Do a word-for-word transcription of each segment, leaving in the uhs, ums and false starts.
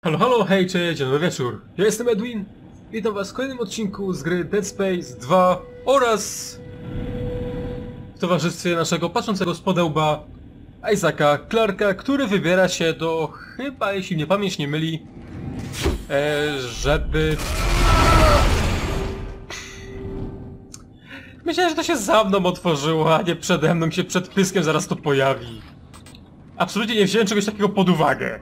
Halo, halo, hej, cześć, dzień dobry wieczór. Ja jestem Edwin. Witam was w kolejnym odcinku z gry Dead Space dwa oraz w towarzystwie naszego patrzącego z podełba Isaaca Clarka, który wybiera się do, chyba jeśli mnie pamięć nie myli, e, żeby... Myślałem, że to się za mną otworzyło, a nie przede mną, się przed pyskiem zaraz to pojawi. Absolutnie nie wziąłem czegoś takiego pod uwagę.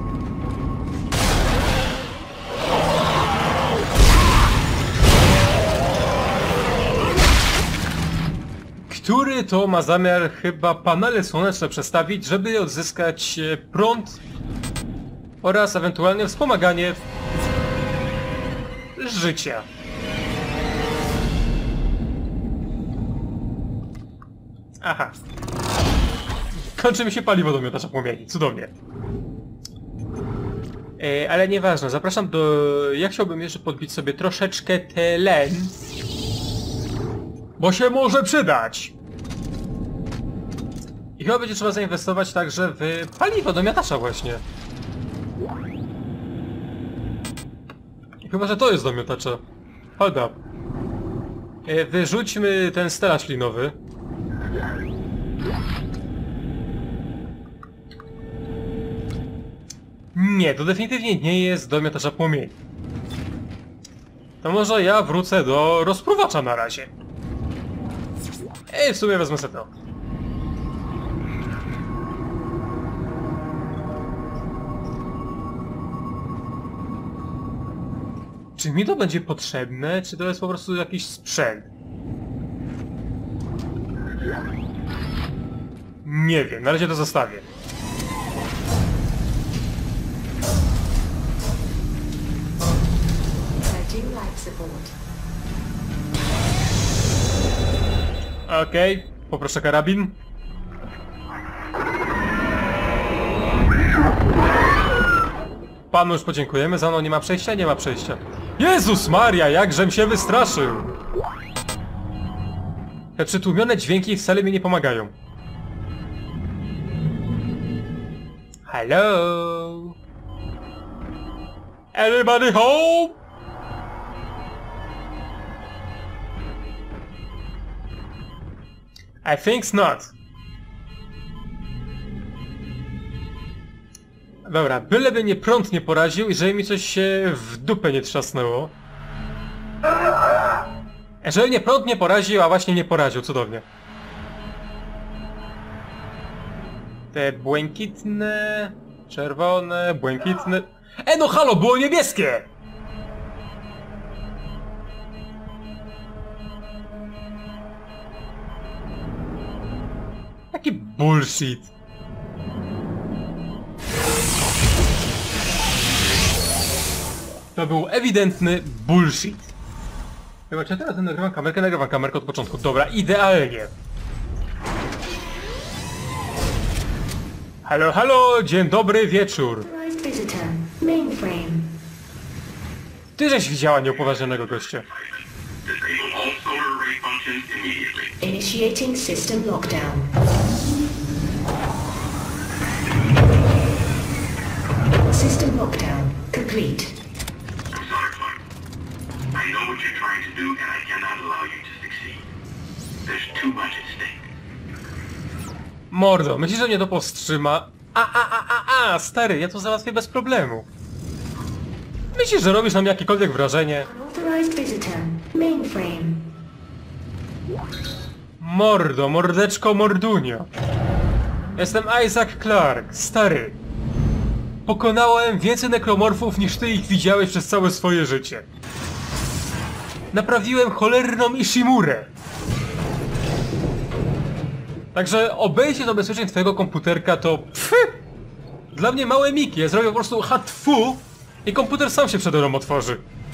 Który to ma zamiar chyba panele słoneczne przestawić, żeby odzyskać prąd oraz ewentualnie wspomaganie życia. Aha. Kończy mi się paliwo do miotacza płomieni, cudownie. E, ale nieważne, zapraszam do... Ja chciałbym jeszcze podbić sobie troszeczkę tlen, bo się może przydać. I chyba będzie trzeba zainwestować także w paliwo do miotacza właśnie. I chyba, że to jest do miotacza. Hold up. E, wyrzućmy ten stelaż linowy. Nie, to definitywnie nie jest do miotacza płomieni. To może ja wrócę do rozpruwacza na razie. Ej, w sumie wezmę sobie to. Czy mi to będzie potrzebne, czy to jest po prostu jakiś sprzęt? Nie wiem, na razie to zostawię. Okej, okay, poproszę karabin. Panu już podziękujemy, za mną nie ma przejścia, nie ma przejścia. Jezus Maria, jakżem się wystraszył! Te przytłumione dźwięki wcale mi nie pomagają. Hello? Anybody home? I think not. Dobra, byleby mnie prąd nie poraził i żeby mi coś się w dupę nie trzasnęło. Jeżeli mnie prąd nie poraził, a właśnie nie poraził, cudownie. Te błękitne, czerwone, błękitne... E no halo, było niebieskie! Taki bullshit. To był ewidentny bullshit. Chyba czy ja teraz nagrywam kamerkę? Nagrywam kamerkę od początku. Dobra, idealnie. Halo, halo, dzień dobry wieczór. Ty żeś widziała nieupoważnionego gościa. Initiating system lockdown. System lockdown complete. I'm sorry, Clark. I know what you're trying to do, and I cannot allow you to succeed. There's too much at stake. Mordo, myślisz, że mnie to powstrzyma? A, a, a, a, a, stary, ja to załatwię bez problemu. Myślisz, że robisz na mnie jakiekolwiek wrażenie? Unauthorized visitor. Mainframe. Mordo, mordeczko, mordunio. Jestem Isaac Clark, stary. Pokonałem więcej nekromorfów niż ty ich widziałeś przez całe swoje życie. Naprawiłem cholerną Ishimurę. Także obejście zabezpieczeń twojego komputerka to pfy! Dla mnie małe miki, ja zrobię po prostu hatfu i komputer sam się przede mną otworzy.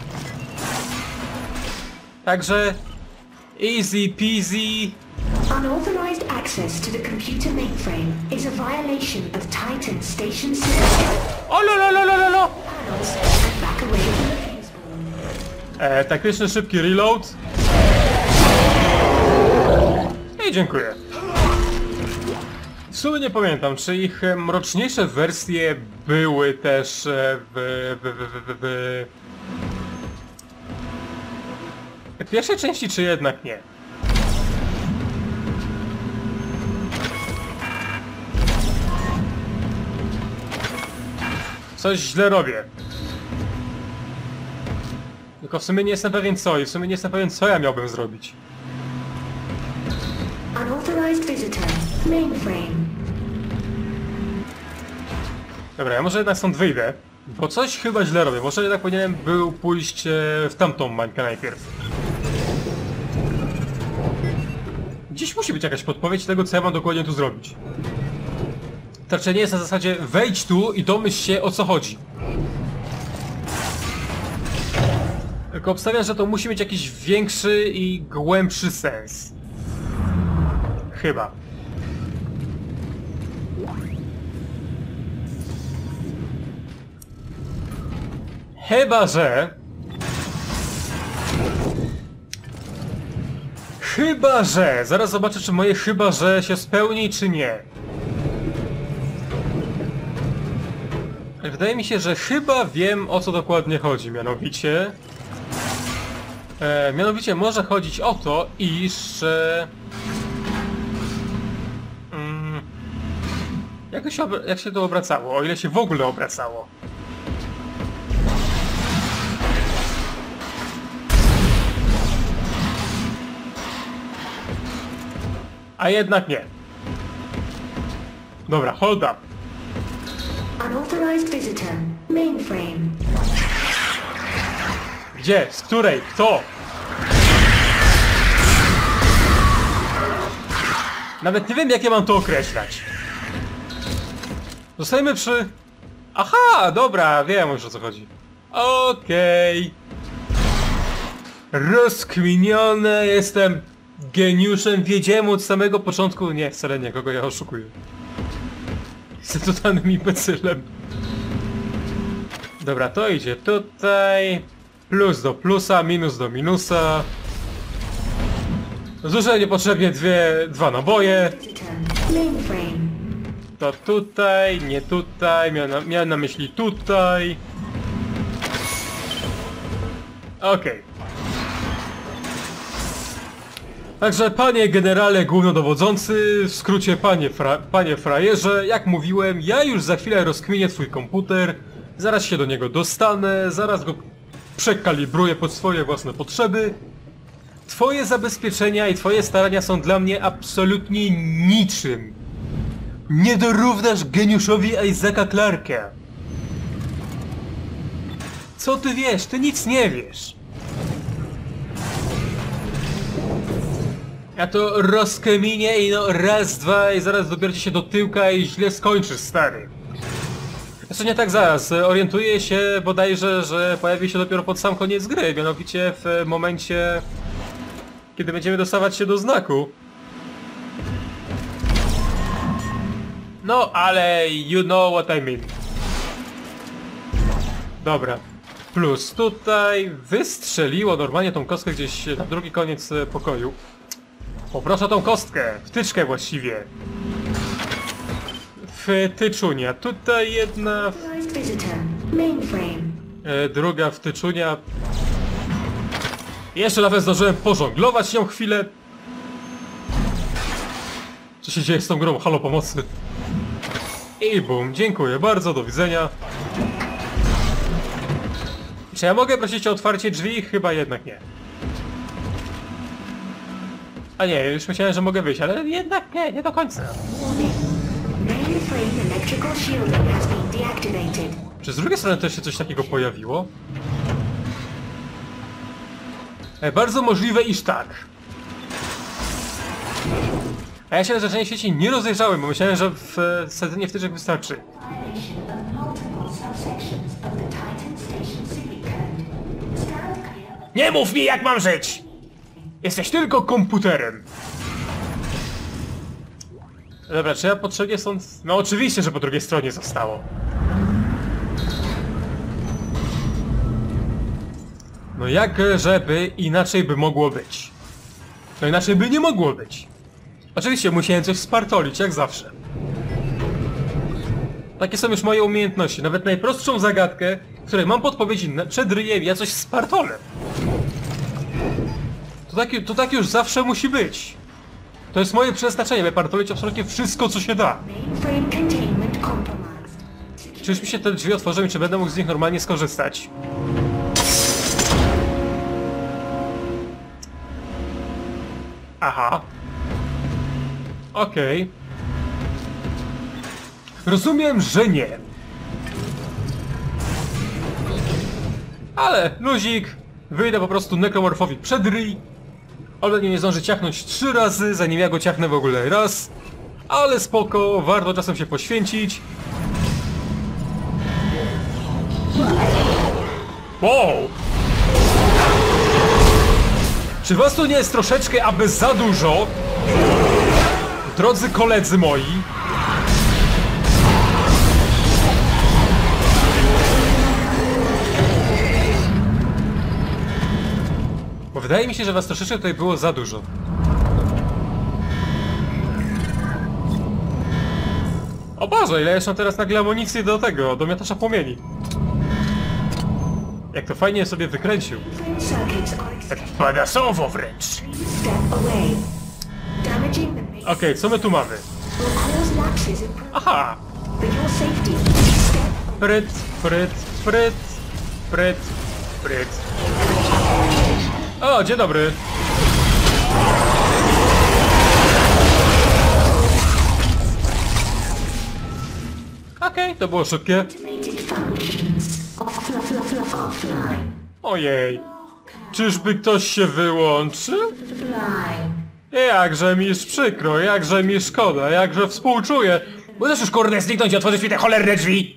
Także... easy peasy. Unauthorized access to the computer mainframe is a violation of Titan Station System. O lo lo lo lo lo lo! Panels and back away from the fuse board. E, taktyczny szybki reload. I dziękuję. W sumie nie pamiętam, czy ich e, mroczniejsze wersje były też e, w, w, w, w, w, w pierwszej części, czy jednak nie? Coś źle robię. Tylko w sumie nie jestem pewien co i w sumie nie jestem pewien co ja miałbym zrobić. Unauthorized visitor. Mainframe. Dobra, ja może jednak stąd wyjdę, bo coś chyba źle robię. Może jednak powinienem był pójść e, w tamtą mańkę najpierw. Gdzieś musi być jakaś podpowiedź tego, co ja mam dokładnie tu zrobić. Tarczenie jest na zasadzie wejdź tu i domyśl się, o co chodzi. Tylko obstawiam, że to musi mieć jakiś większy i głębszy sens. Chyba. Chyba, że... Chyba, że... Zaraz zobaczę, czy moje chyba, że się spełni, czy nie. Wydaje mi się, że chyba wiem, o co dokładnie chodzi, mianowicie... E, mianowicie może chodzić o to, iż... E, mm, jak, to się, jak się to obracało? O ile się w ogóle obracało? A jednak nie. Dobra, hold up. Unauthorized visitor. Mainframe. Gdzie? Z której? Kto? Nawet nie wiem, jak ja mam to określać. Zostajemy przy... Aha, dobra, wiem już, o co chodzi. Okej. Okay. Rozkminione, jestem geniuszem, wiedziałem od samego początku... Nie, wcale nie, kogo ja oszukuję. Jestem totalnym imbecylem. Dobra, to idzie tutaj. Plus do plusa, minus do minusa. Zużyłem niepotrzebnie dwie, dwa naboje. Mainframe. To tutaj, nie tutaj, miałem na, miałem na myśli tutaj. Okej. Okay. Także panie generale głównodowodzący, w skrócie panie, fra, panie frajerze, jak mówiłem, ja już za chwilę rozkminię twój komputer, zaraz się do niego dostanę, zaraz go przekalibruję pod swoje własne potrzeby. Twoje zabezpieczenia i twoje starania są dla mnie absolutnie niczym. Nie dorównasz geniuszowi Isaaca Clarke'a. Co ty wiesz? Ty nic nie wiesz. Ja to rozkminię i no raz, dwa i zaraz dobierzecie się do tyłka i źle skończysz, stary. Jeszcze nie tak zaraz, orientuję się bodajże, że pojawi się dopiero pod sam koniec gry, mianowicie w momencie, kiedy będziemy dostawać się do znaku. No, ale you know what I mean. Dobra. Plus tutaj wystrzeliło normalnie tą kostkę gdzieś na drugi koniec pokoju. Poproszę tą kostkę, wtyczkę właściwie. Wtyczunia. Tutaj jedna... E, druga wtyczunia. Jeszcze nawet zdążyłem pożonglować nią chwilę. Co się dzieje z tą grą? Halo, pomocy. I bum, dziękuję bardzo, do widzenia. Czy ja mogę prosić o otwarcie drzwi? Chyba jednak nie. A nie, już myślałem, że mogę wyjść, ale jednak nie, nie do końca. Czy z drugiej strony też się coś takiego pojawiło? E, bardzo możliwe, iż tak. A ja się na zaczęcie świecie nie rozejrzałem, bo myślałem, że w e, sadzenie wtyczek wystarczy. Nie mów mi, jak mam żyć! Jesteś tylko komputerem. Dobra, czy ja potrzebnie stąd... No oczywiście, że po drugiej stronie zostało. No jak żeby inaczej by mogło być? No inaczej by nie mogło być. Oczywiście musiałem coś spartolić, jak zawsze. Takie są już moje umiejętności. Nawet najprostszą zagadkę, w której mam podpowiedzi na- przed ryjem, ja coś spartolę. To tak, to tak już zawsze musi być. To jest moje przeznaczenie, by partolić absolutnie wszystko, co się da. Mainframe containment compromised. Czyż mi się te drzwi otworzą i czy będę mógł z nich normalnie skorzystać? Aha. Okej. Rozumiem, że nie. Ale luzik. Wyjdę po prostu nekromorfowi przed ryj. On będzie nie zdąży ciachnąć trzy razy, zanim ja go ciachnę w ogóle raz. Ale spoko, warto czasem się poświęcić. Wow! Czy was tu nie jest troszeczkę, aby za dużo? Drodzy koledzy moi. Bo wydaje mi się, że was troszeczkę tutaj było za dużo. O Boże, ile jeszcze mam teraz nagle amunicji do tego, do miotacza płomieni. Jak to fajnie sobie wykręcił. Circuits are Tak badasowo wręcz. step away. Damaging the main Okej, okay, co my tu mamy? will cause lapses in pro- Aha! For your safety, step Pryt, pryt, pryt, pryt, pryt. O, dzień dobry. Okej, okay, to było szybkie. automated functions. Offline. Offline. Ojej. Czyżby ktoś się wyłączył? Offline. Jakże mi przykro, jakże mi szkoda, jakże współczuję. Możesz już kurde zniknąć i otworzyć mi te cholerne drzwi?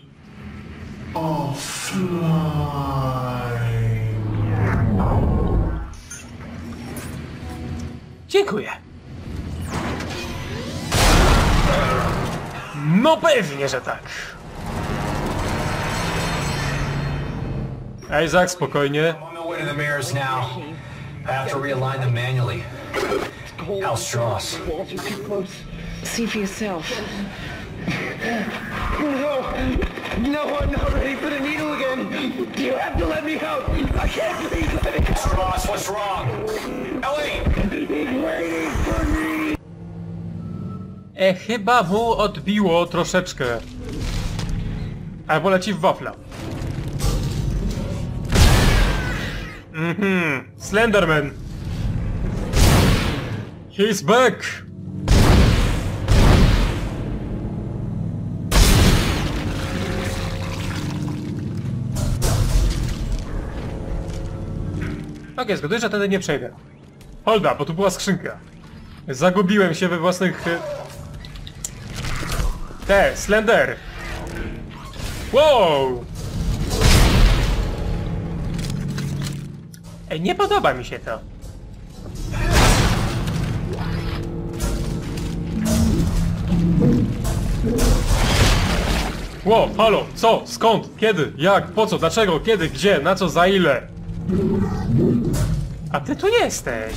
Dziękuję. No pewnie, że tak. Isaac, spokojnie. I'm on my way to the mirrors now. I have to realign them manually. Hal Strauss. Walls are too close. See for yourself. No! No, I'm not ready for the needle again! You have to let me out! I can't breathe! Strauss, what's wrong? Ellie! He's waiting for me! E, chyba mu odbiło troszeczkę. Albo leci w wafla. Mhm, Slenderman. He's back! Okej, okay, zgaduję, że wtedy nie przejdę. Holda, bo tu była skrzynka. Zagubiłem się we własnych... e, Te, Slender! Wow! Ej, nie podoba mi się to. Wow, halo, co, skąd, kiedy, jak, po co, dlaczego, kiedy, gdzie, na co, za ile? A ty tu jesteś.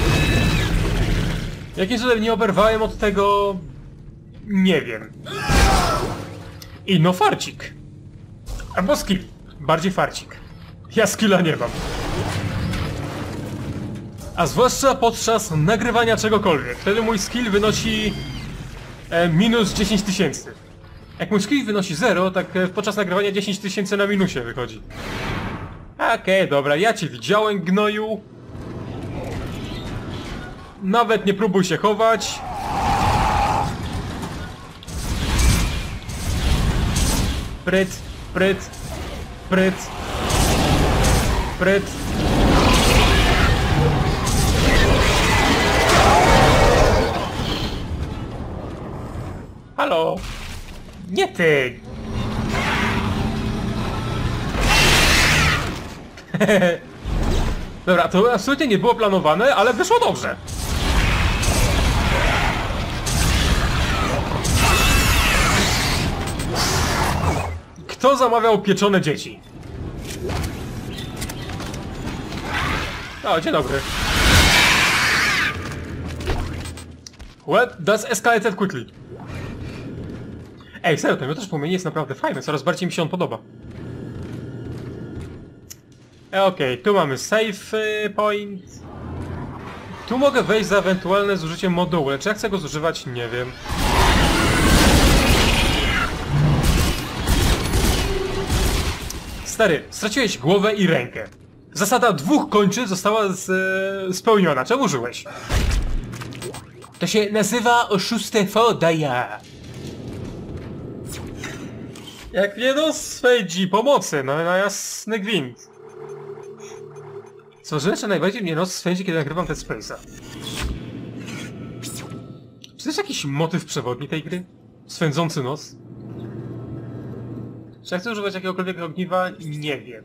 Jakim cudem nie oberwałem od tego... Nie wiem. I no farcik. Albo skill. Bardziej farcik. Ja skilla nie mam. A zwłaszcza podczas nagrywania czegokolwiek. Wtedy mój skill wynosi... E, minus dziesięć tysięcy. Jak mój skill wynosi zero, tak e, podczas nagrywania dziesięć tysięcy na minusie wychodzi. Okej, okay, dobra, ja cię widziałem, gnoju. Nawet nie próbuj się chować. Pryt, pryt, pryt, pryt. Halo? Nie ty! Dobra, to absolutnie nie było planowane, ale wyszło dobrze. Kto zamawiał pieczone dzieci? O, dzień dobry. Well, that's escalated quickly. Ej, serio, ten miotacz płomieni jest naprawdę fajny, coraz bardziej mi się on podoba. E, Okej, okay, tu mamy save point. Tu mogę wejść za ewentualne zużycie modułu, lecz jak chcę go zużywać, nie wiem. Stary, straciłeś głowę i rękę. Zasada dwóch kończyn została z, e, spełniona. Czemu użyłeś? To się nazywa oszustwo daja. Jak nie no, swędzi pomocy, no na jasny gwint. Co rzeczy najbardziej mnie nos swędzi, kiedy nagrywam Dead Space'a. Czy to jest jakiś motyw przewodni tej gry? Swędzący nos? Czy ja chcę używać jakiegokolwiek ogniwa? Nie wiem.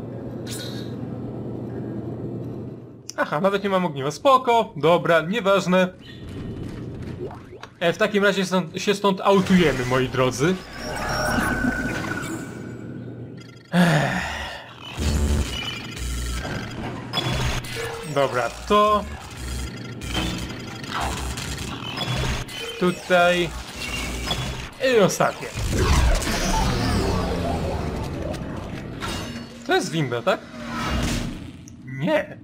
Aha, nawet nie mam ogniwa. Spoko, dobra, nieważne. E, w takim razie stąd, się stąd autujemy, moi drodzy. Ech. Dobra, to... Tutaj... I ostatnie. To jest winda, tak? Nie.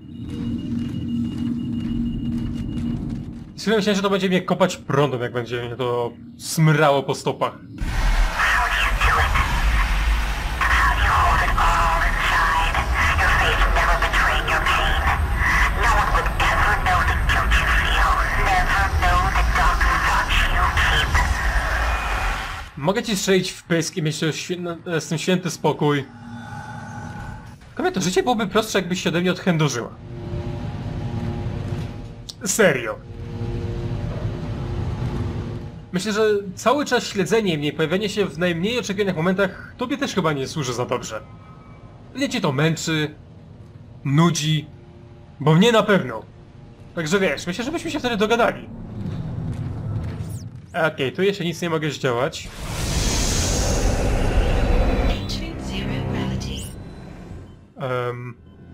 Sobie myślałem, że to będzie mnie kopać prądem, jak będzie mnie to smrało po stopach. Mogę ci strzelić w pysk i mieć z tym święty spokój. Kobieta, to życie byłoby prostsze, jakbyś się ode mnie odchędożyła. Serio. Myślę, że cały czas śledzenie mnie, pojawianie się w najmniej oczekiwanych momentach tobie też chyba nie służy za dobrze. Mnie cię to męczy, nudzi, bo mnie na pewno. Także wiesz, myślę, że byśmy się wtedy dogadali. Okej, okay, tu jeszcze nic nie mogę zdziałać. Um.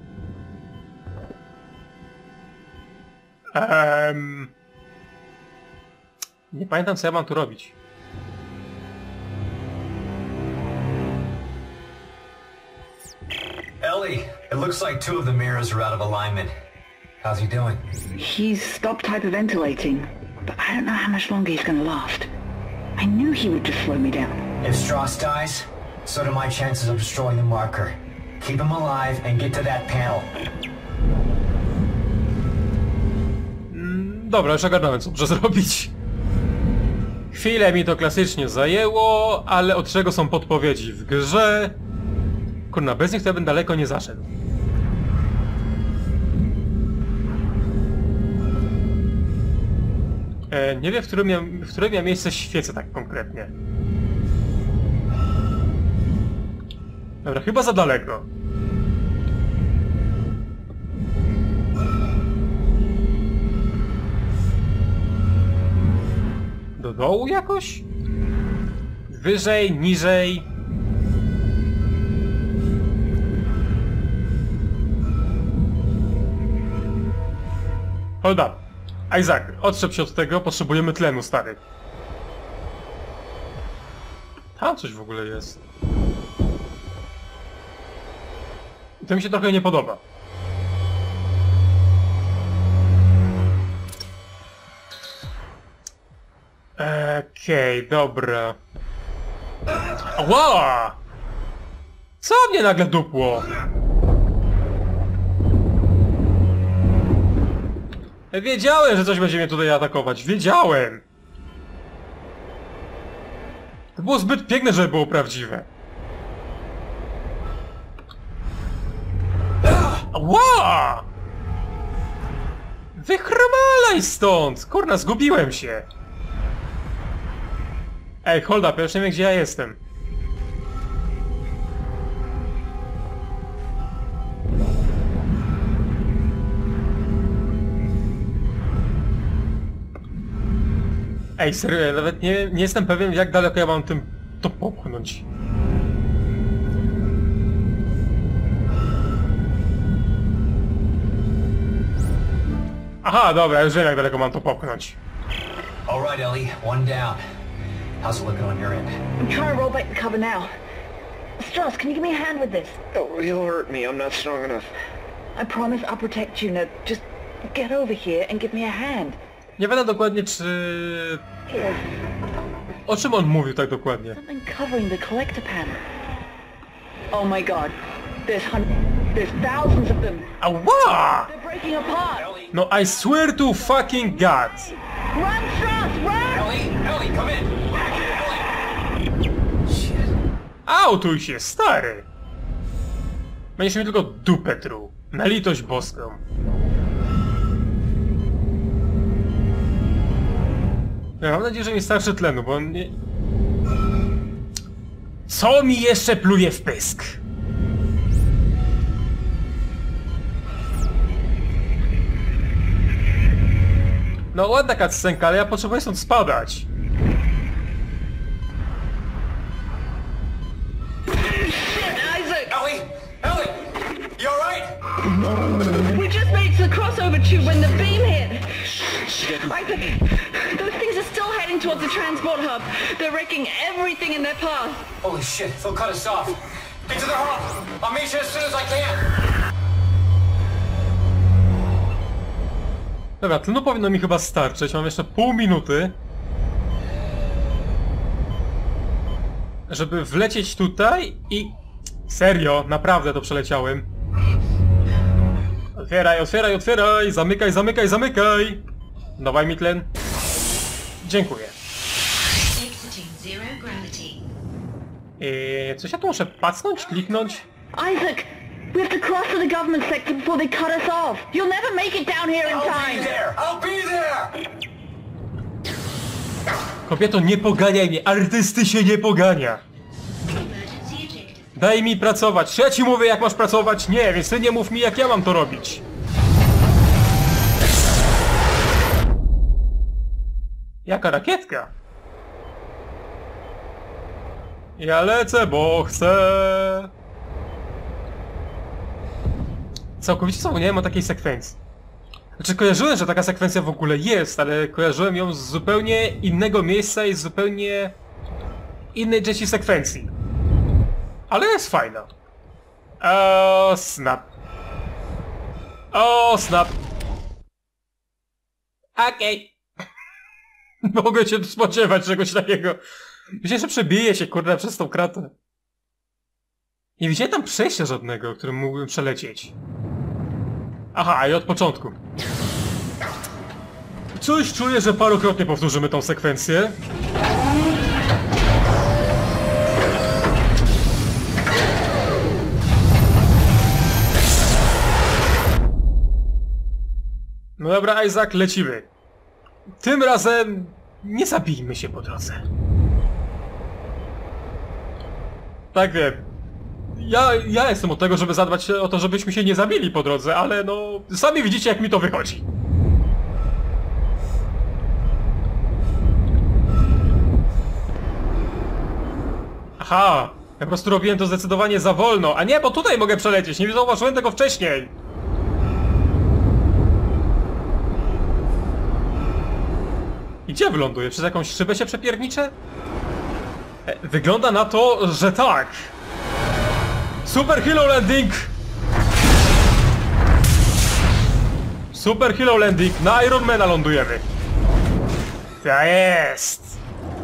Um. Nie pamiętam, co ja mam tu robić. Ellie, it looks like two of the mirrors are out of alignment. How's he doing? He's stopped hyperventilating, but I don't know how much longer he's gonna last. I knew he would just slow me down. If Strauss dies, so do my chances of destroying the marker. Keep him alive and get to that panel. Mm, dobra, już ogarnąłem, co muszę zrobić. Chwilę mi to klasycznie zajęło, ale od czego są podpowiedzi w grze? Kurna, bez nich to ja bym daleko nie zaszedł. E, nie wiem, w którym, ja, w którym ja miejsce świecę tak konkretnie. Dobra, chyba za daleko. Do dołu jakoś? Wyżej, niżej. Hold up. Isaac, odszedł się od tego, potrzebujemy tlenu, stary. Tam coś w ogóle jest. I to mi się trochę nie podoba. Okej, okay, dobra. Ła! Co mnie nagle dupło? Wiedziałem, że coś będzie mnie tutaj atakować. Wiedziałem! To było zbyt piękne, żeby było prawdziwe. Ła! Wychromalaj stąd! Kurna, zgubiłem się. Ej, hold up, ja już nie wiem, gdzie ja jestem. Ej, serio, ja nawet nie, nie jestem pewien, jak daleko ja mam tym to popchnąć. Aha, dobra, już wiem, jak daleko mam to popchnąć. All right, Ellie, one down. How's it looking on your end? I'm trying to roll back the cover now. Strauss, can you give me a hand with this? Oh, he'll hurt me. I'm not strong enough. I promise I'll protect you. Now, just get over here and give me a hand. Nie wiadomo dokładnie, czy... Here. O czym on mówił tak dokładnie? Something covering the collector panel. Oh my god. There's hun- There's thousands of them. Ała! They're breaking apart. No I swear to fucking God! Run, Strauss, run! Ellie! Ellie, come in! Ellie! Shit. Autuj się, stary! Będziesz miał tylko dupę tru. Na litość boską. Ja mam nadzieję, że mi starczy tlenu, bo on nie... Co mi jeszcze pluje w pysk? No ładna cutscenka, ale ja potrzebuję stąd spadać. Isaac! Ellie! Ellie! You alright? We just made it to the crossover tube when the beam hit. Isaac, those things are still heading towards the transport hub. They're wrecking everything in their path. Holy shit, they'll cut us off. Get to the hub! I'll meet you as soon as I can! Dobra, tlenu powinno mi chyba starczyć, mam jeszcze pół minuty. Żeby wlecieć tutaj i... Serio, naprawdę to przeleciałem. Otwieraj, otwieraj, otwieraj! Zamykaj, zamykaj, zamykaj! Dawaj mi tlen. Dziękuję. Exiting zero gravity. Eee, coś ja tu muszę pacnąć, kliknąć? Isaac, we have to cross to the government sector before they cut us off. You'll never make it down here in I'll be time. there! I'll be there! Kobieto, nie poganiaj mnie, artysty się nie pogania. Emergency ejected. Daj mi pracować, ja ci mówię jak masz pracować, nie, więc ty nie mów mi jak ja mam to robić. Jaka rakietka? Ja lecę, bo chcę. Całkowicie zapomniałem o takiej sekwencji. Znaczy kojarzyłem, że taka sekwencja w ogóle jest, ale kojarzyłem ją z zupełnie innego miejsca i z zupełnie innej części sekwencji. Ale jest fajna. O, snap. O, snap. Okej. Okay. Mogę się spodziewać czegoś takiego. Myślę, że przebije się, kurde, przez tą kratę. Nie widziałem tam przejścia żadnego, którym mógłbym przelecieć. Aha, i od początku. Coś czuję, że parokrotnie powtórzymy tą sekwencję. No dobra, Isaac, lecimy. Tym razem nie zabijmy się po drodze. Tak wiem. Ja, ja jestem od tego, żeby zadbać o to, żebyśmy się nie zabili po drodze, ale no... Sami widzicie, jak mi to wychodzi. Aha, ja po prostu robiłem to zdecydowanie za wolno. A nie, bo tutaj mogę przelecieć, nie zauważyłem tego wcześniej. I gdzie wyląduję? Przez jakąś szybę się przepierniczę? E, wygląda na to, że tak. Super Hero Landing! Super Hero Landing, na Ironmana lądujemy. Ta jest!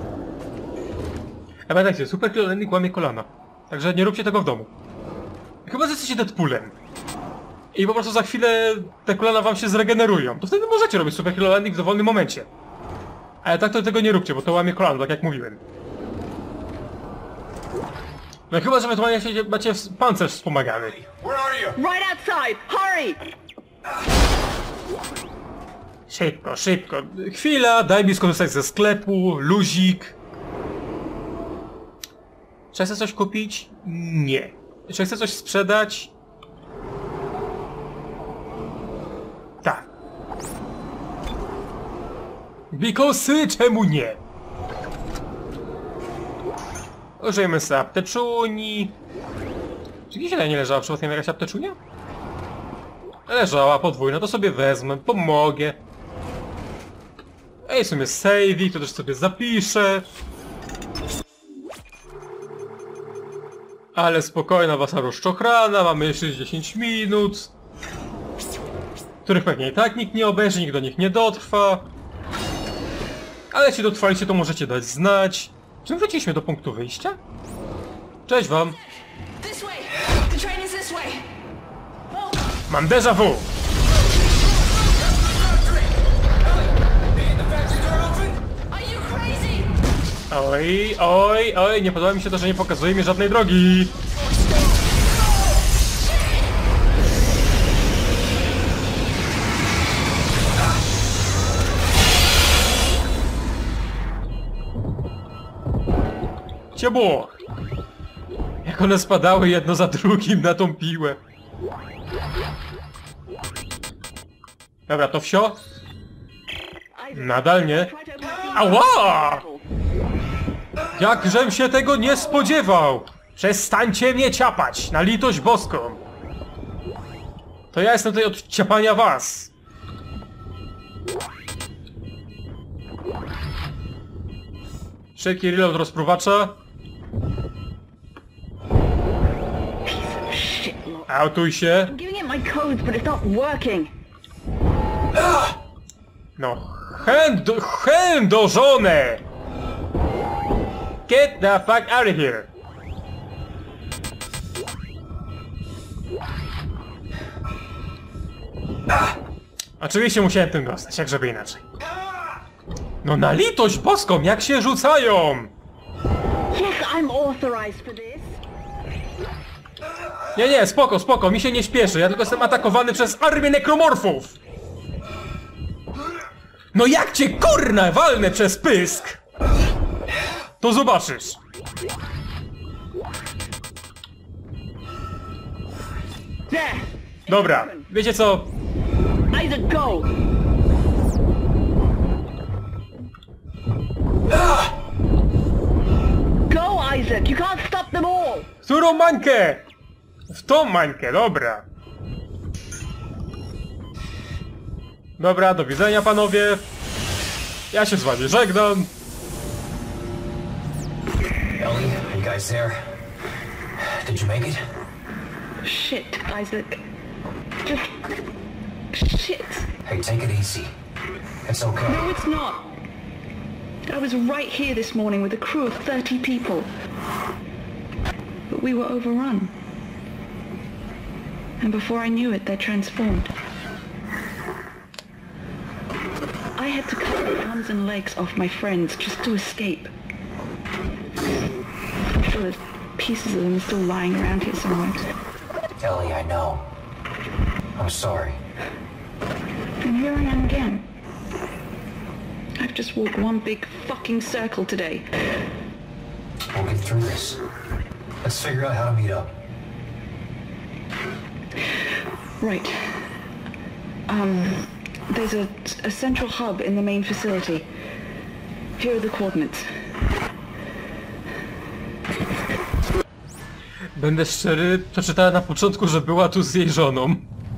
A pamiętajcie, Super Hero Landing łamie kolana. Także nie róbcie tego w domu. Chyba, że jesteście Deadpoolem. I po prostu za chwilę te kolana wam się zregenerują. To wtedy możecie robić Super Hero Landing w dowolnym momencie. Ale tak to tego nie róbcie, bo to łamie kolano, tak jak mówiłem. No chyba, że ewentualnie macie pancerz wspomagany. Where are you? Right outside! Hurry! Szybko, szybko. Chwila, daj mi skorzystać ze sklepu, luzik. Czy chcę coś kupić? Nie. Czy chcę coś sprzedać? Tak. Because czemu nie? Użyjemy sobie apteczuni. Czy gdzieś tutaj nie leżała przypadkiem jakaś apteczunia? Leżała podwójna, to sobie wezmę, pomogę. Ej, w sumie savey, to też sobie zapiszę. Ale spokojna wasza rozczochrana, mamy jeszcze dziesięć minut. Których pewnie i tak nikt nie obejrzy, nikt do nich nie dotrwa. Ale jeśli dotrwaliście, to możecie dać znać. Czy wróciliśmy do punktu wyjścia? Cześć wam. This way. The train is this way. Oh. Mam déjà vu. Are you crazy? Oj, oj, oj, nie podoba mi się to, że nie pokazuje mi żadnej drogi. Ciebło! Jak one spadały jedno za drugim na tą piłę. Dobra, to wsio? Nadal nie. Ała! Jakżem się tego nie spodziewał! Przestańcie mnie ciapać, na litość boską! To ja jestem tutaj od ciapania was! Szybki reload rozpruwacza. Shit, look. Autuj się. I'm giving it my codes, but it's not working. No, chęt do, chęt do żony! Get the fuck out of here! Oczywiście musiałem tym dostać, jak żeby inaczej. No na litość boską, jak się rzucają! Yes, I'm authorized for this. Nie, nie, spoko, spoko, mi się nie śpieszy, ja tylko jestem atakowany przez armię nekromorfów! No jak cię kurna walnę przez pysk, to zobaczysz! There. Dobra, wiecie co? Isaac, go. Go, Isaac. You can't stop them all. W którą mańkę? W tą mańkę, dobra. Dobra, do widzenia panowie. Ja się z wami żegnam. Ellie, are you guys there? Did you make it? Shit, Isaac. Just... Shit. Hey, take it easy. It's okay. No, it's not. I was right here this morning with a crew of thirty people. But we were overrun. And before I knew it, they transformed. I had to cut the arms and legs off my friends just to escape. I'm sure there's pieces of them still lying around here somewhere. Ellie, I know. I'm sorry. And here I am again. I've just walked one big fucking circle today. We'll get through this. Let's figure out how to meet up. Right. Um, there's a, a central hub in the main facility. Here are the coordinates. Będę szczery, przeczytałem na początku, że była tu z jej żoną.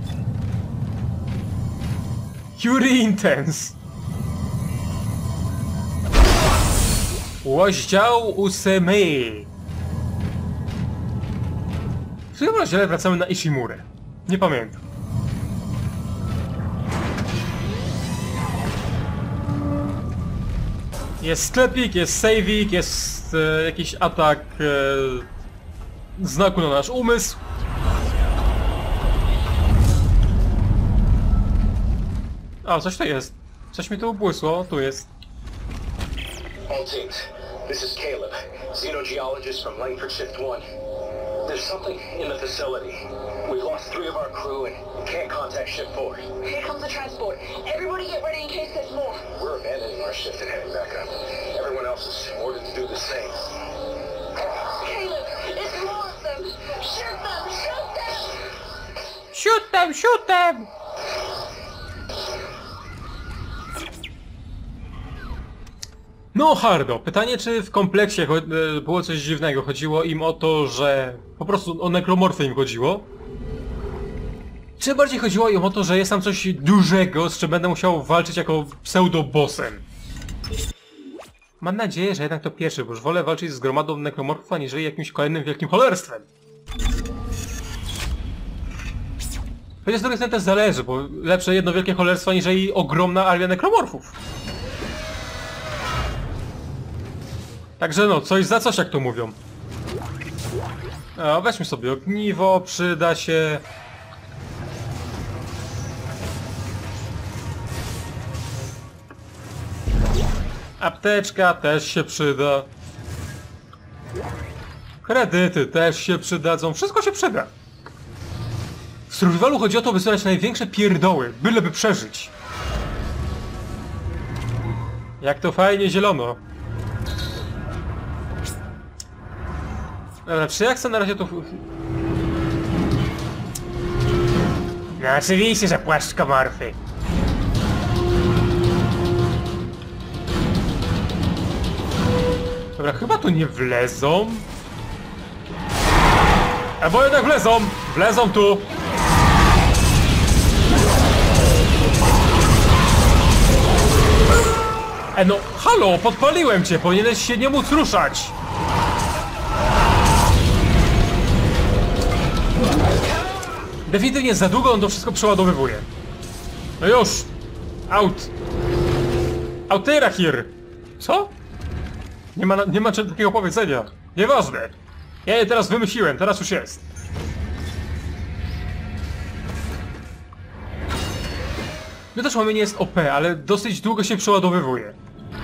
Curie Intense. Rozdział ósmy. W którym rozdziale wracamy na Ishimurę? Nie pamiętam. Jest sklepik, jest saveik, jest e, jakiś atak e, znaku na nasz umysł. A, coś to jest. Coś mi tu ubłysło, tu jest. All teams, this is Caleb, xenogeologist from Langford Shift one. There's something in the facility. We've lost three of our crew and can't contact Shift four. Here comes the transport. Everybody get ready in case there's more. We're abandoning our shift and heading back up. Everyone else is ordered to do the same. Caleb, it's more of them. Shoot them, shoot them! Shoot them, shoot them! No Hardo, pytanie czy w kompleksie było coś dziwnego, chodziło im o to, że po prostu o nekromorfy im chodziło? Czy bardziej chodziło im o to, że jest tam coś dużego, z czym będę musiał walczyć jako pseudo-bossem? Mam nadzieję, że jednak to pierwszy, bo już wolę walczyć z gromadą nekromorfów, aniżeli jakimś kolejnym wielkim cholerstwem. Chociaż z drugiej strony też zależy, bo lepsze jedno wielkie cholerstwo, aniżeli ogromna armia nekromorfów. Także no, coś za coś, jak to mówią. A, weźmy sobie ogniwo, przyda się. Apteczka też się przyda. Kredyty też się przydadzą, wszystko się przyda. W survivalu chodzi o to, by zbierać największe pierdoły, byleby przeżyć. Jak to fajnie zielono. Dobra, czy ja chcę na razie tu... No oczywiście, że płaszczkomorfy. Dobra, chyba tu nie wlezą. Albo jednak wlezą! Wlezą tu! E no, halo, podpaliłem cię, powinieneś się nie móc ruszać! Definitywnie za długo on to wszystko przeładowywuje. No już! Out! Outera here! Co? Nie ma, nie ma takiego powiedzenia. Nieważne. Ja je teraz wymyśliłem, teraz już jest. No też mamy nie jest O P, ale dosyć długo się przeładowywuje.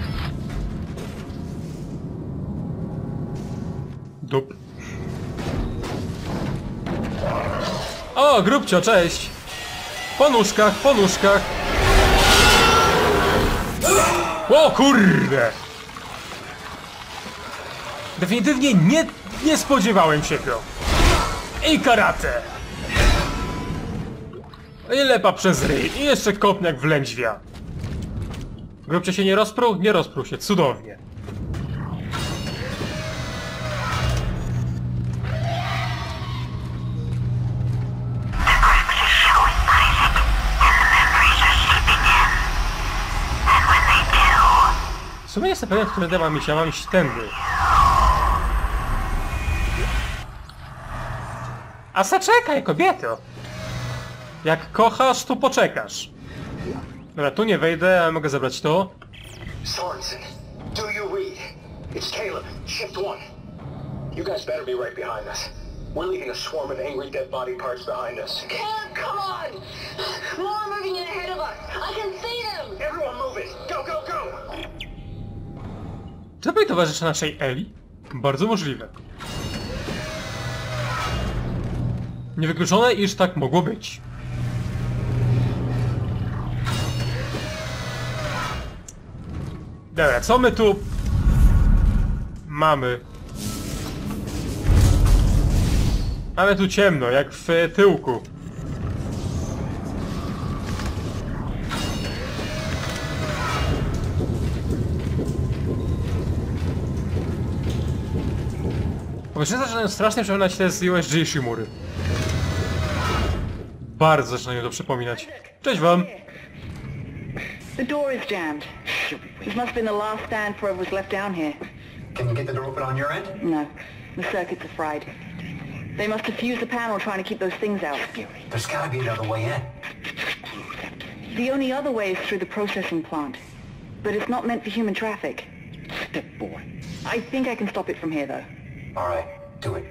Dup. O, grubcio, cześć! Po nóżkach, po nóżkach. O kurde! Definitywnie nie, nie spodziewałem się go. I karate. I lepa przez ryj. I jeszcze kopniak w lędźwia. Grubcio się nie rozpruł? Nie rozpruł się. Cudownie. W sumie jestem pewien, który mam iść, ja mam iść tędy. A zaczekaj, kobieto! Jak kochasz, to poczekasz. Dobra, tu nie wejdę, ale mogę zabrać to. Sorensen, do you read? It's Caleb, Shift One. You guys better be right behind us. We're leaving a swarm of angry dead body parts behind us. Caleb, come on! More are moving in ahead of us. I can see them! Everyone move it! Go, go, go! Czy to byli towarzysze naszej Eli? Bardzo możliwe. Niewykluczone, iż tak mogło być. Dobra, co my tu mamy? Mamy tu ciemno, jak w tyłku. Powierzchnie zaczynają strasznie przypominać te z U S G Shimury. Bardzo zaczynają to przypominać. Cześć wam! The door is jammed. This must have been the last stand before it was left down here. Can you get the door open on your end? No, the circuits are fried. They must have fused the panel trying to keep those things out. There's gotta be another way in. The only other way is through the processing plant. But it's not meant for human traffic. Step boy. I think I can stop it from here, though. Alright, do it.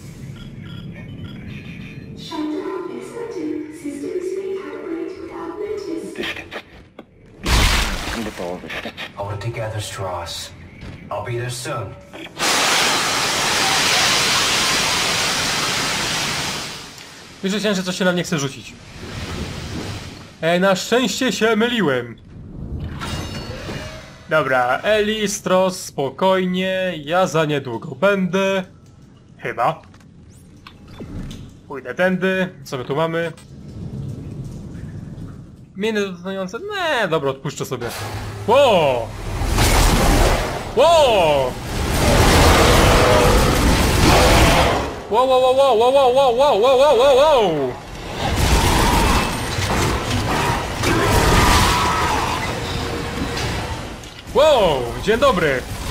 Shutdown expected. Systems recalibrate without notice. The steps. Come with all the steps. Hold it together, Strauss. I'll be there soon. Już myślałem, że coś się na mnie chce rzucić. E, na szczęście się myliłem. Dobra, Eli, Stross, spokojnie, ja za niedługo będę. Chyba. Pójdę tędy, co my tu mamy? Miny detonujące? Nie, dobra, odpuszczę sobie. Wow! Wow! Wow, wow, wow, wow, wow, wow, wow, wow, wow, wow, wow! Wow, dzień dobry!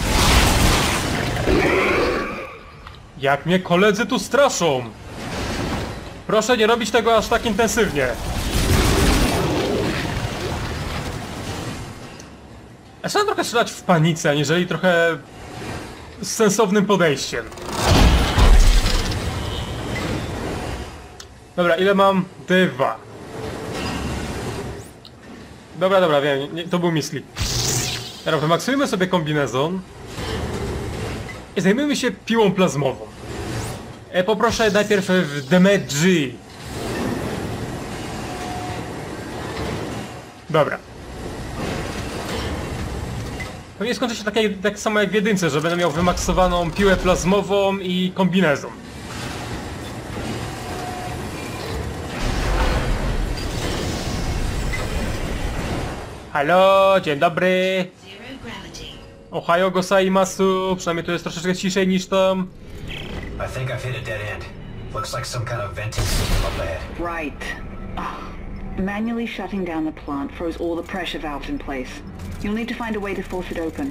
Jak mnie koledzy tu straszą! Proszę nie robić tego aż tak intensywnie. Ja trzeba trochę strzelać w panice, aniżeli trochę z sensownym podejściem. Dobra, ile mam? Dwa. Dobra, dobra, wiem, nie, to był misli. Dobra, wymaksujmy sobie kombinezon. I zajmujmy się piłą plazmową. E, poproszę najpierw w damage. Dobra. Pewnie skończy się tak, jak, tak samo jak w jedynce, że będę miał wymaksowaną piłę plazmową i kombinezon. Halo, dzień dobry. Ohayo gozaimasu. Przynajmniej tu jest troszeczkę ciszej niż tam. I think I've hit a dead end. Looks like some kind of venting system up ahead. Right. Oh. Manually shutting down the plant froze all the pressure valves in place. You'll need to find a way to force it open.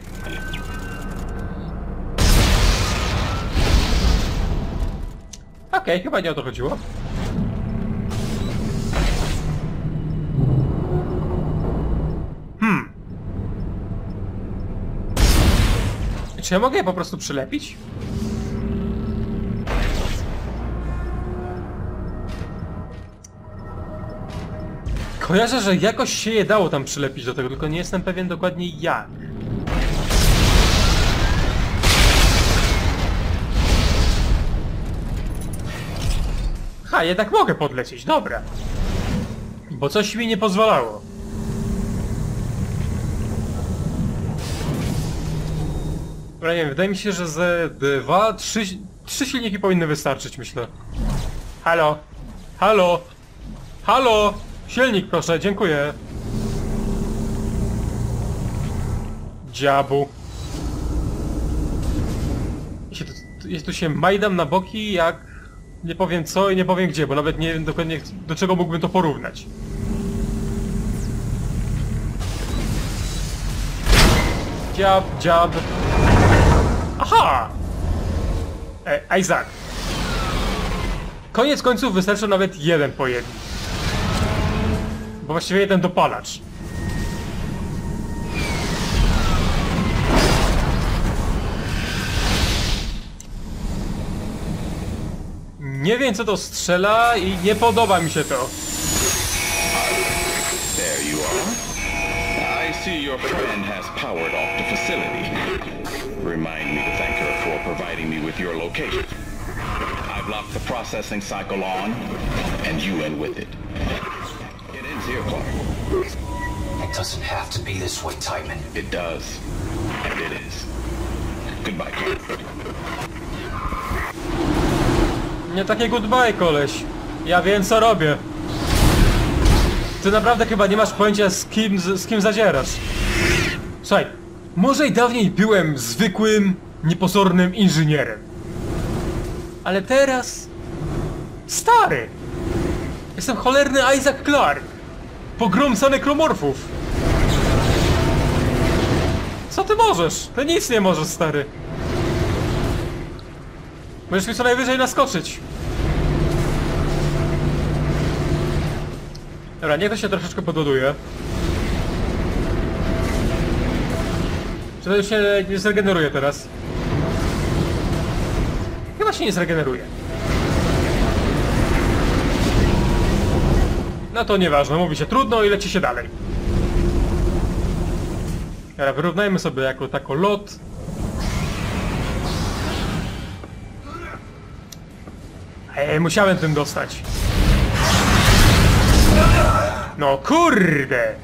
Okej, okay, chyba nie o to chodziło. Hmm. Czy ja mogę je po prostu przylepić? Kojarzę, że jakoś się je dało tam przylepić do tego, tylko nie jestem pewien dokładnie jak. Ha, jednak mogę podlecieć, dobra. Bo coś mi nie pozwalało. Dobra, nie wiem, wydaje mi się, że ze dwa, trzy, trzy silniki powinny wystarczyć, myślę. Halo? Halo? Halo? Silnik proszę, dziękuję. Dziabu. Ja tu, ja tu się majdam na boki jak... Nie powiem co i nie powiem gdzie, bo nawet nie wiem dokładnie do czego mógłbym to porównać. Dziab, dziab. Aha! E, Isaac. Koniec końców wystarczy nawet jeden pojemnik. Bo właściwie jeden dopalacz. Nie wiem co to strzela i nie podoba mi się to. There you are. I see your friend has powered off the facility. Remind me to thank her for providing me with your location. I've locked the processing cycle on, and you in with it. It ends here, Clark. It doesn't have to be this way, Titan. It does. And it is. Goodbye, Clark. Nie takie goodbye, koleś. Ja wiem co robię. Ty naprawdę chyba nie masz pojęcia z kim, z, z kim zadzierasz. Słuchaj, może i dawniej byłem zwykłym, niepozornym inżynierem. Ale teraz... Stary! Jestem cholerny Isaac Clarke. Pogromca nekromorfów. Co ty możesz? Ty nic nie możesz, stary. Możesz mi co najwyżej naskoczyć. Dobra, niech to się troszeczkę podładuje. Czy to już się nie zregeneruje teraz? Chyba się nie zregeneruje. No to nieważne, mówi się trudno i leci się dalej. Dobra, wyrównajmy sobie jako tako lot. Ej, musiałem tym dostać. No kurde!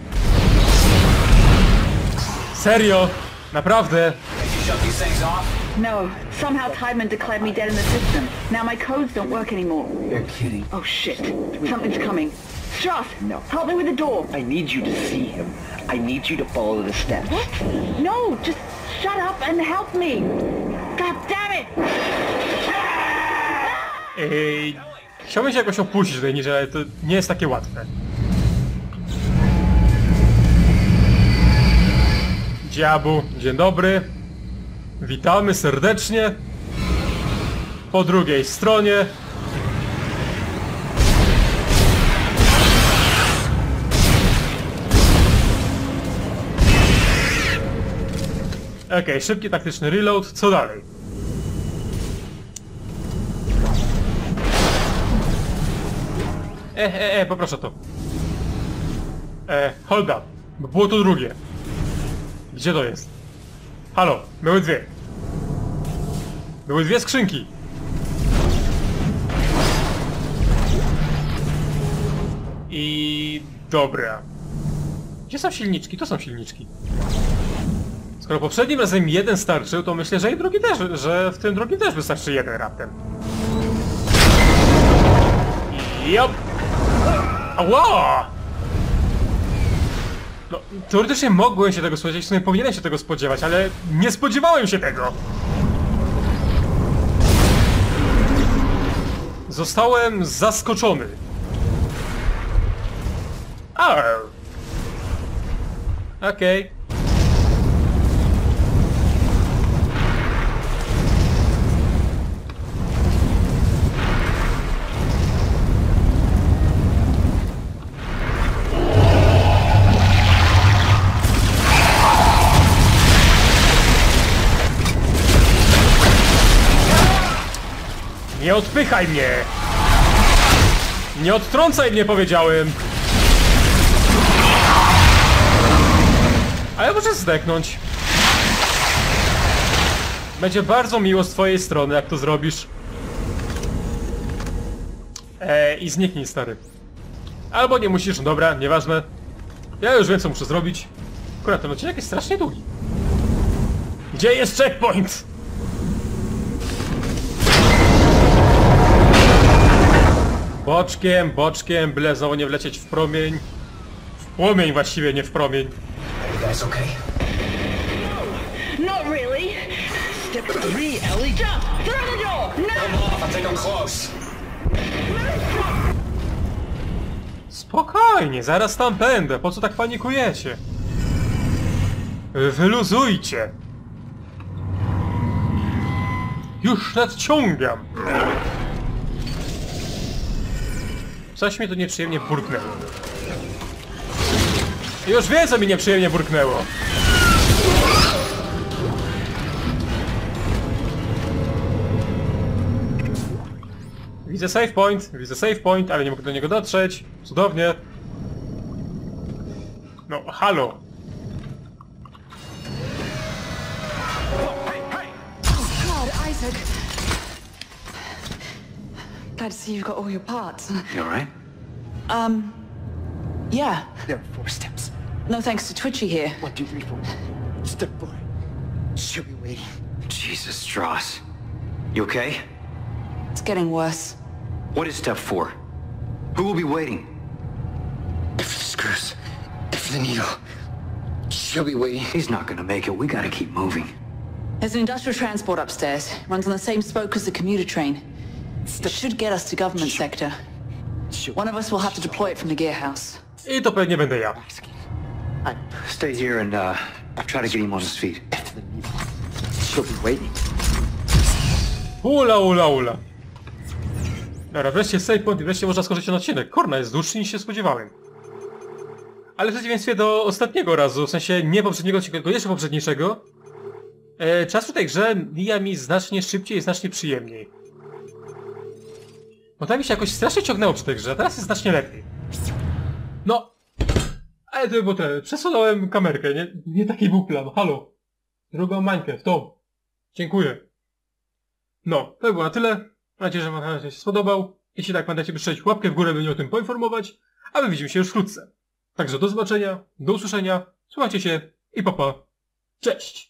Serio? Naprawdę? No, somehow Tideman declared me dead in the system. Now my codes don't work anymore. You're kidding. Oh shit, something's coming. Strauss, No. help me with the door. I need you to see him. I need you to follow the steps. What? No, just shut up and help me. God damn it! Ej, chciałbym się jakoś opuścić tutaj niżej, ale to nie jest takie łatwe. Dziabu, dzień dobry. Witamy serdecznie. po drugiej stronie. Okej, okay, szybki taktyczny reload, co dalej? E, e, e, poproszę to. E, hold up, bo było to drugie. Gdzie to jest? Halo, były dwie. Były dwie skrzynki. I... dobra. Gdzie są silniczki? To są silniczki. Skoro poprzednim razem jeden starczył, to myślę, że i drugi też, że w tym drugim też wystarczy jeden raptem. Jop! Ała! No, teoretycznie mogłem się tego spodziewać, w sumie powinienem się tego spodziewać, ale nie spodziewałem się tego! Zostałem zaskoczony. O! Okej. Okay. Nie odpychaj mnie! Nie odtrącaj mnie, powiedziałem! A ja muszę zdechnąć. Będzie bardzo miło z twojej strony, jak to zrobisz. Eee, i zniknij, stary. Albo nie musisz, dobra, nieważne. Ja już wiem, co muszę zrobić. Akurat ten odcinek jest strasznie długi. Gdzie jest checkpoint? Boczkiem, boczkiem, byle znowu nie wlecieć w promień. W płomień właściwie, nie w promień. You guys okay? No, not really. Step three, Ellie. Jump through the door. No. Come off, I think I'm close. Spokojnie, zaraz tam będę. Po co tak panikujecie? Wyluzujcie. Już nadciągam. Coś mi tu nieprzyjemnie burknęło. Już wiem, co mi nieprzyjemnie burknęło. Widzę save point, widzę save point, ale nie mogę do niego dotrzeć. Cudownie. No, halo. God, Isaac. Glad to see you've got all your parts. You alright? Um, yeah. There are four steps. No thanks to Twitchy here. One, two, three, four. Step four. She'll be waiting. Jesus, Strauss. You okay? It's getting worse. What is step four? Who will be waiting? If the screws. If the needle. She'll be waiting. He's not gonna make it. We gotta keep moving. There's an industrial transport upstairs. Runs on the same spoke as the commuter train. It should get us to government sector. One of us will have to deploy it from the gear house. I to pewnie będę ja. Stay here and uh, try to get him on his feet. If the needle. She'll be waiting. Ula, ula, ula. Dobra, wreszcie save point i wreszcie można skończyć ten odcinek. Kurna, jest dłuższy niż się spodziewałem. Ale w przeciwieństwie do ostatniego razu, w sensie nie poprzedniego odcinka, tylko jeszcze poprzedniejszego, e, czas w tej grze mija mi znacznie szybciej i znacznie przyjemniej. Bo tam mi się jakoś strasznie ciągnęło przy tej grze, a teraz jest znacznie lepiej. No, ale to było tyle. Przesunąłem kamerkę, nie, nie taki był plan. Halo. Drugą mańkę, w tą. Dziękuję. No, to było na tyle. Mam nadzieję, że wam się spodobał. Jeśli tak, pamiętajcie wyszczeć łapkę w górę, by mnie o tym poinformować. A my widzimy się już wkrótce. Także do zobaczenia, do usłyszenia, słuchajcie się i pa pa. Cześć!